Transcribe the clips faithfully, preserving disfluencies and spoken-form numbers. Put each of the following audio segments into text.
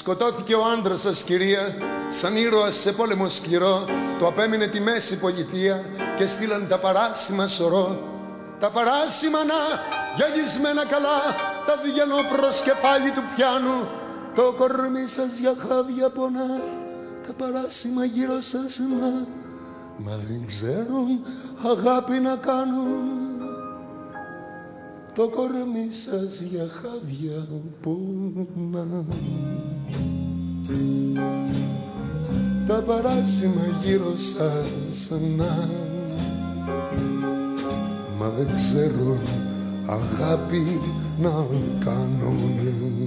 Σκοτώθηκε ο άντρας σας, κυρία, σαν ήρωας σε πόλεμο σκληρό. Το απέμεινε τη μέση πολιτεία και στείλαν τα παράσημα σωρό. Τα παράσημα να γυαλισμένα καλά, τα διγενό προς κεφάλι του πιάνου. Το κορμί σας για χάδια πονά, τα παράσημα γύρω σας να, μα δεν ξέρουν αγάπη να κάνουν. Το κορμί σας για χάδια πονά. Τα παράσημα γύρω σας να, μα δεν ξέρουν αγάπη να κάνουν.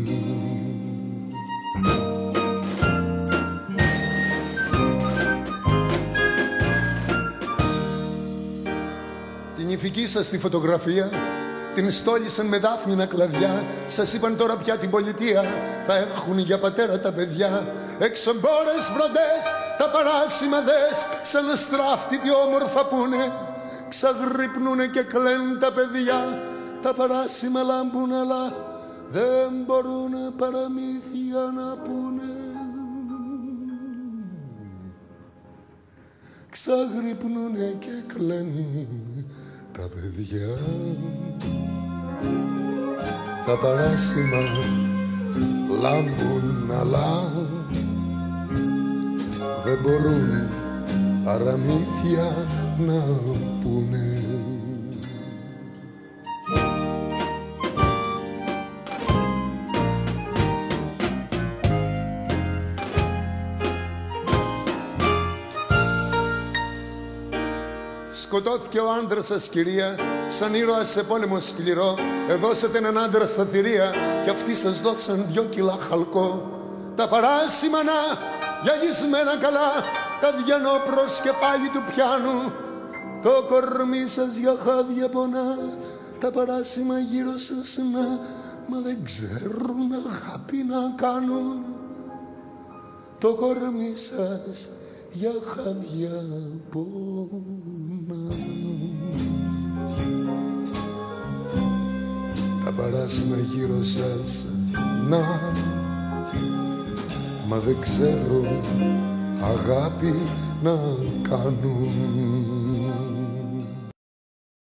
Την ηφική σας τη φωτογραφία την στόλισαν με δάφνινα κλαδιά. Σας είπαν τώρα πια την πολιτεία θα έχουν για πατέρα τα παιδιά. Εξομπόρες βροντές, τα παράσημα δες, σαν αστράφτη τι όμορφα πούνε. Ξαγρυπνούνε και κλαίνουν τα παιδιά. Τα παράσημα λάμπουν αλλά δεν μπορούν παραμύθια να πούνε. Ξαγρυπνούνε και κλαίνουν τα παιδιά. Τα παράσημα λάμπουν αλλά δεν μπορούν παραμύθια να πούνε. Σκοτώθηκε ο άντρας σας, κυρία, σαν ήρωας σε πόλεμο σκληρό. Εδώσατε έναν άντρα στα θηρία κι αυτοί σας δώσαν δυο κιλά χαλκό. Τα παράσημα να γυαλισμένα καλά, τα δυο προς κεφάλι του πιάνου. Το κορμί σας για χάδια πονά, τα παράσημα γύρω σας να, μα δεν ξέρουν αγάπη να κάνουν. Το κορμί σας για χάδια πονά. Τα παράσημα γύρω σας να, μα δεν ξέρουν αγάπη να κάνουν.